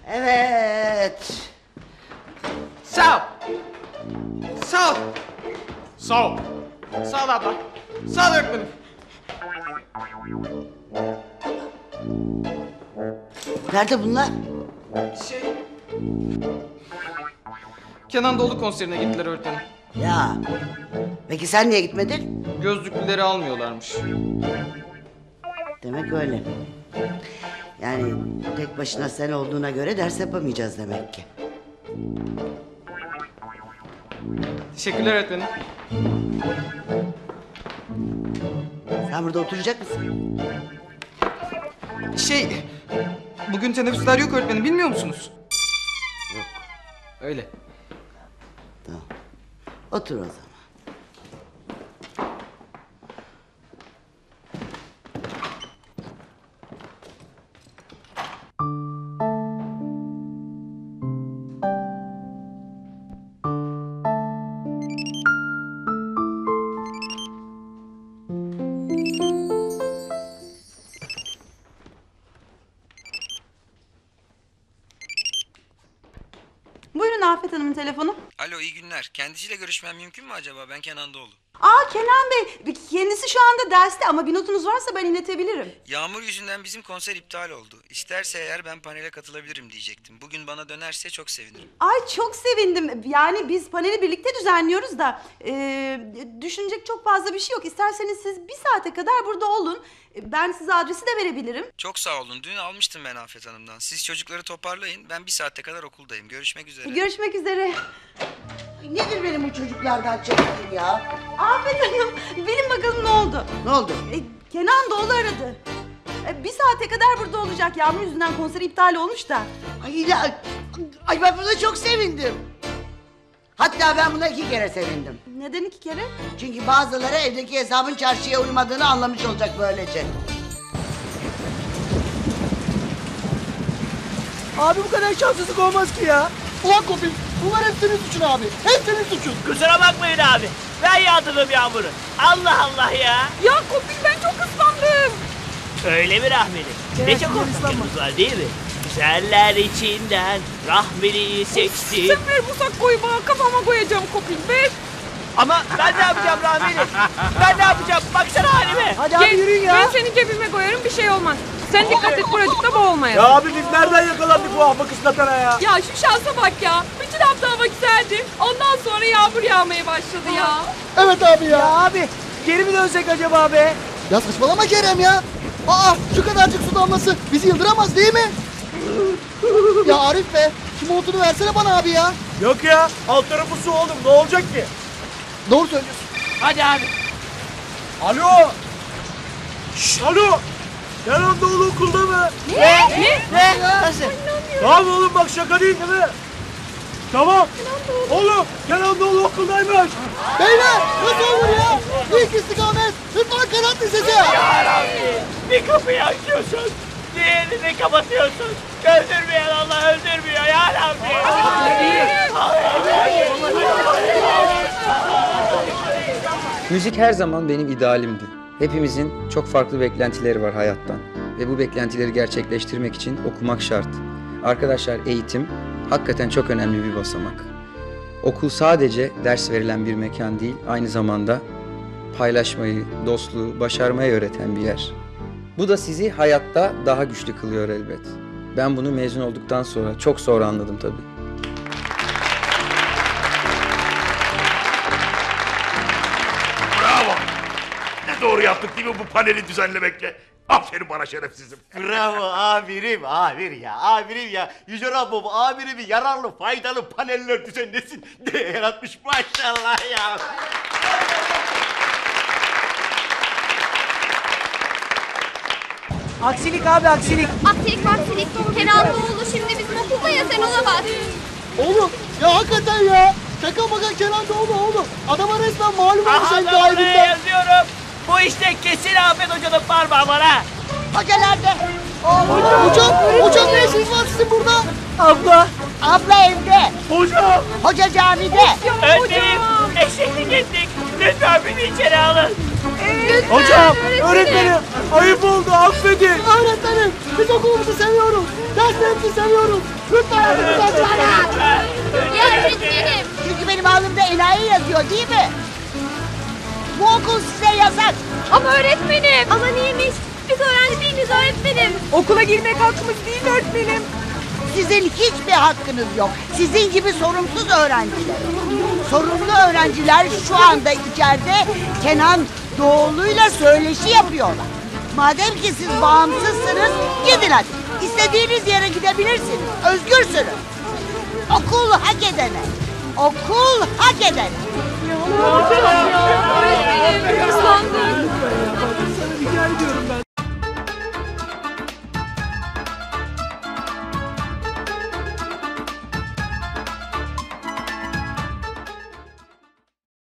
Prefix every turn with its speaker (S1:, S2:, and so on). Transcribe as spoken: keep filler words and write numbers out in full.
S1: Evet.
S2: Sağ ol. Sağ ol. Sağ ol. Sağ ol abla. Sağ ol öğretmenim.
S1: Nerede bunlar?
S2: Şey... Kenan Doğulu konserine gittiler öğretmenim.
S1: Ya. Peki sen niye gitmedin?
S2: Gözlüklüleri almıyorlarmış.
S1: Demek öyle. Yani tek başına sen olduğuna göre ders yapamayacağız demek ki.
S2: Teşekkürler öğretmenim.
S1: Sen burada oturacak mısın?
S2: Şey... Bugün teneffüsler yok öğretmenim, bilmiyor musunuz?
S1: Yok.
S2: Öyle.
S1: Tamam. Otur o zaman.
S3: Buyurun Afet Hanım'ın telefonu.
S4: Alo, iyi günler. Kendisiyle görüşmem mümkün mü acaba? Ben Kenan Doğulu.
S3: Aa Kenan Bey, kendisi şu anda derste ama bir notunuz varsa ben iletebilirim.
S4: Yağmur yüzünden bizim konser iptal oldu. İsterse eğer ben panele katılabilirim diyecektim. Bugün bana dönerse çok sevinirim.
S3: Ay çok sevindim. Yani biz paneli birlikte düzenliyoruz da e, düşünecek çok fazla bir şey yok. İsterseniz siz bir saate kadar burada olun. Ben size adresi de verebilirim.
S4: Çok sağ olun. Dün almıştım ben Afet Hanım'dan. Siz çocukları toparlayın. Ben bir saate kadar okuldayım. Görüşmek üzere.
S3: Görüşmek üzere.
S1: Ay, nedir benim bu çocuklardan çektiğim ya?
S3: Afet Hanım, bilin bakalım ne oldu?
S1: Ne oldu?
S3: E, Kenan Doğulu aradı. E, bir saate kadar burada olacak. Yağmur yüzünden konser iptal olmuş da.
S1: Ay, ya, ay ben buna çok sevindim. Hatta ben buna iki kere sevindim.
S3: Neden iki kere?
S1: Çünkü bazıları evdeki hesabın çarşıya uymadığını anlamış olacak böylece.
S5: Abi bu kadar şanssızlık olmaz ki ya. Ulan Kopil, bunlar hep senin suçun abi. Hep senin suçun.
S6: Kusura bakmayın abi. Ben yağdırdım yağmuru. Allah Allah ya.
S3: Ya Kopil ben çok ıslandım.
S6: Öyle mi Rahmeli?
S5: Evet,
S6: Ne çok
S5: güzel ıslanma.
S6: korktuğumuz var değil mi? Güzeller içinden Rahmeli'yi seçtim.
S3: Sen ver bu sakkoyu bana, kafama koyacağım Kopil ver.
S6: Ama ben ne yapacağım Rahmeli? Ben ne yapacağım? Baksana halime.
S5: Hadi abi yürüyün ya.
S7: Ben seni cebime koyarım, bir şey olmaz. Sen dikkat et, buracıkta boğulmayalım.
S5: Ya abi biz nereden yakalandık bu ahmak ıslatana ya?
S7: Ya şu şansa bak ya. Bütün hafta hava güzeldi. Ondan sonra yağmur yağmaya başladı ya.
S5: Evet abi ya. Ya abi geri mi dönsek acaba be? Ya saçmalama Kerem ya. Aa şu kadarcık su damlası bizi yıldıramaz değil mi? Ya Arif be şu montunu versene bana abi ya.
S6: Yok ya. Alt tarafı su oğlum. Ne olacak ki?
S5: Doğru söylüyorsun.
S6: Hadi abi.
S5: Alo. Şş, alo. Kenan Doğulu okulda mı?
S7: Ne? Ne?
S6: Ne? Nasıl?
S5: Tamam oğlum bak şaka değil değil mi? Tamam. Oğlum Kenan Doğulu okuldaymış. Beyler nasıl olur ya? İlk istikamet Rıdvan Kanat Lisesi.
S6: Ya Rabbi. Bir kapıyı açıyorsun. Diğerini kapatıyorsun. Öldürmeyen Allah öldürmüyor ya Rabbi.
S8: Müzik her zaman benim idealimdi. Hepimizin çok farklı beklentileri var hayattan. Ve bu beklentileri gerçekleştirmek için okumak şart. Arkadaşlar eğitim hakikaten çok önemli bir basamak. Okul sadece ders verilen bir mekan değil, aynı zamanda paylaşmayı, dostluğu, başarmayı öğreten bir yer. Bu da sizi hayatta daha güçlü kılıyor elbet. Ben bunu mezun olduktan sonra, çok sonra anladım tabii.
S9: Bravo! Ne doğru yaptık değil mi bu paneli düzenlemekle? Aferin bana şerefsizim.
S10: Bravo amirim, amir ya, amirim ya. Yüce Rabbim amirimi yararlı, faydalı paneller düzenlesin diye yaratmış maşallah ya.
S5: Aksilik abi aksilik.
S11: Aksilik aksilik. Kenan Doğulu şimdi bizim okulda ya, sen ona bak.
S5: Oğlum ya hakikaten ya. Şaka maka Kenan Doğulu oğlum. Adama resmen malum olmuş
S6: Aha
S5: en
S6: da buraya
S5: dahibinden.
S6: yazıyorum. Bu işte kesin Ahmet Hoca'nın parmağı var ha.
S1: Hoca nerede?
S5: Hocam, hocam ne işiniz var sizin burada?
S6: Abla.
S1: Abla evde.
S5: Hocam.
S1: Hoca camide.
S6: Öğretmenim eşeklik ettik. Lütfen beni içeri alın. Hocam, öğretmenim, ayıp oldu, affedin.
S5: Öğretmenim, biz okulumuzu seviyoruz. Derslerimizi seviyoruz. Lütfen öğretmenim açın.
S11: Ya öğretmenim.
S1: Çünkü benim alnımda enayi yazıyor değil mi? Bu okul size yasak.
S11: Ama öğretmenim. Ama niyeymiş? Biz öğrenci değiliz öğretmenim.
S7: Okula girmek hakkımız değil öğretmenim.
S1: Sizin hiçbir hakkınız yok. Sizin gibi sorumsuz öğrenciler. Sorumlu öğrenciler şu anda içeride Kenan Doğulu'yla söyleşi yapıyorlar. Madem ki siz bağımsızsınız, gidin hadi. İstediğiniz yere gidebilirsiniz. Özgürsünüz. Okul hak edene. Okul hak edene.
S7: Öğretmenim.